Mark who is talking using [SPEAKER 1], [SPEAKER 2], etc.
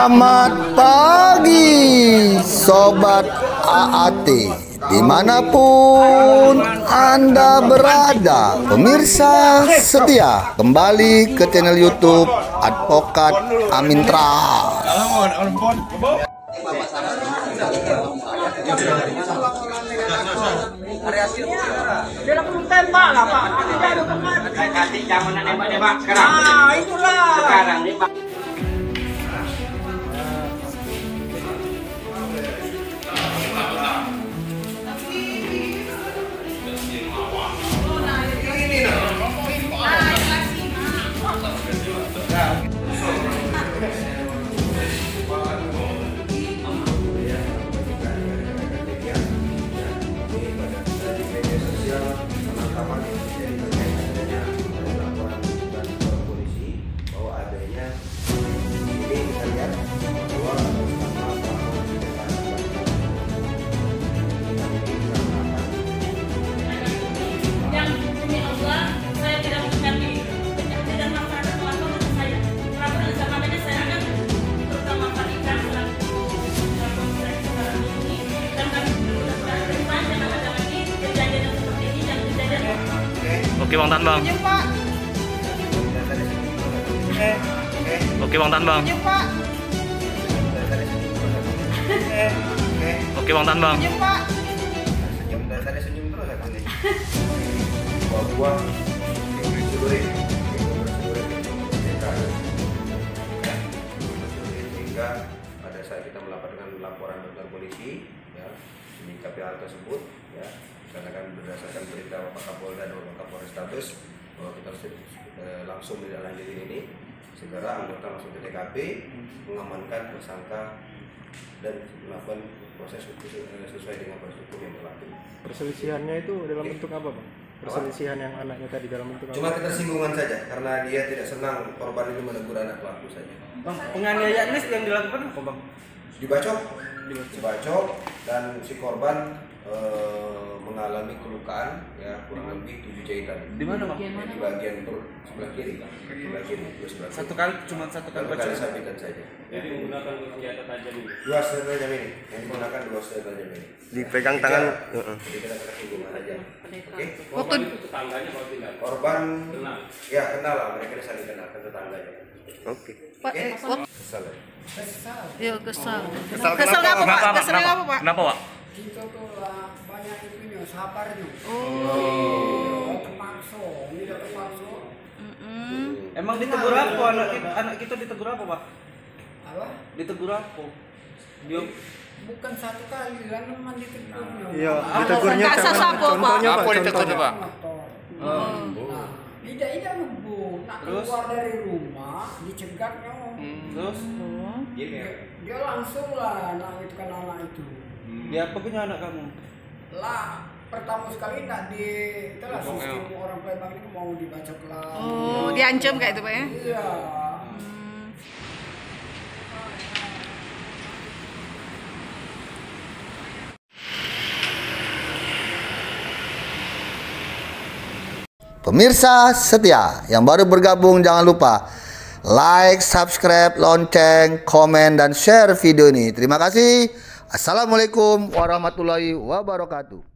[SPEAKER 1] Selamat pagi Sobat AAT, dimanapun Anda berada. Pemirsa setia, kembali ke channel YouTube Advokat Amin Trust.
[SPEAKER 2] Sekarang nih Pak.
[SPEAKER 3] Oke Bang Tan Bang. Oke Bang Tan Bang. Oke Bang Tan Bang.
[SPEAKER 4] Senyum dari tadi, senyum terus aku nih. Bahwa sehingga pada saat kita melaporkan laporan tentang polisi, ya, menyikapi hal tersebut, ya, karena berdasarkan berita Bapak Kapolda dan Bapak Kapolrestabes bahwa kita harus langsung menindaklanjuti ini, segera anggota langsung ke TKP, mengamankan tersangka dan melakukan proses hukum sesuai dengan proses hukum yang berlaku.
[SPEAKER 5] Perselisihannya itu dalam bentuk apa, Bang? Perselisihan yang anaknya tadi dalam bentuk apa?
[SPEAKER 4] Cuma ketersinggungan saja karena dia tidak senang korban itu menegur anak pelaku saja.
[SPEAKER 5] Bang, penganiayaan ini yang dilakukan apa, Bang?
[SPEAKER 4] Dibacok dan si korban mengalami kelukaan, ya, kurang lebih 7 jahitan.
[SPEAKER 5] Di mana, Bang?
[SPEAKER 4] Di bagian perut sebelah kiri, di bagian sebelah kiri.
[SPEAKER 5] Satu kali bacok
[SPEAKER 4] sabitan saja.
[SPEAKER 3] Jadi menggunakan senjata tajam ini.
[SPEAKER 4] Dua senjata tajam ini, yang digunakan dua senjata tajam ini.
[SPEAKER 5] dipegang tangan.
[SPEAKER 4] Jadi kita tersinggungan saja. Oke.
[SPEAKER 3] Korban itu tetangganya kalau tidak.
[SPEAKER 4] Korban
[SPEAKER 3] Kenal.
[SPEAKER 4] ya kenal lah, mereka saling kenal ke tetangganya.
[SPEAKER 5] Oke.
[SPEAKER 4] Kesal ya?
[SPEAKER 6] Ya kesal.
[SPEAKER 5] Kesal
[SPEAKER 6] Kesal
[SPEAKER 5] kenapa,
[SPEAKER 6] apa Pak? Kesal apa Pak?
[SPEAKER 3] Kenapa Pak?
[SPEAKER 7] Kita tuh lah banyak itunya, sabarnya. Terpaksa, tidak terpaksa.
[SPEAKER 5] Emang ditegur apa anak kita ditegur apa, Pak?
[SPEAKER 7] Apa?
[SPEAKER 5] Ditegur apa? Dia
[SPEAKER 7] Bukan satu kali, kan memang ditegurnya.
[SPEAKER 5] iya, ditegurnya
[SPEAKER 6] Kasus apa, Pak?
[SPEAKER 5] contohnya, Pak.
[SPEAKER 3] Apa ditegurnya, Pak?
[SPEAKER 7] Nah, tidak bu, nak
[SPEAKER 5] Terus?
[SPEAKER 7] keluar dari rumah, dicegatnya.
[SPEAKER 5] Terus
[SPEAKER 7] Dia langsung lah, nak itu kan anak itu.
[SPEAKER 5] dia apa punya anak kamu?
[SPEAKER 7] Lah, pertama sekali nak di, itulah sistem orang Palembang ini mau dibacok lah.
[SPEAKER 6] Oh, diancam kayak itu Pak ya?
[SPEAKER 7] Iya.
[SPEAKER 1] Pemirsa setia yang baru bergabung, jangan lupa like, subscribe, lonceng, komen, dan share video ini. Terima kasih. Assalamualaikum warahmatullahi wabarakatuh.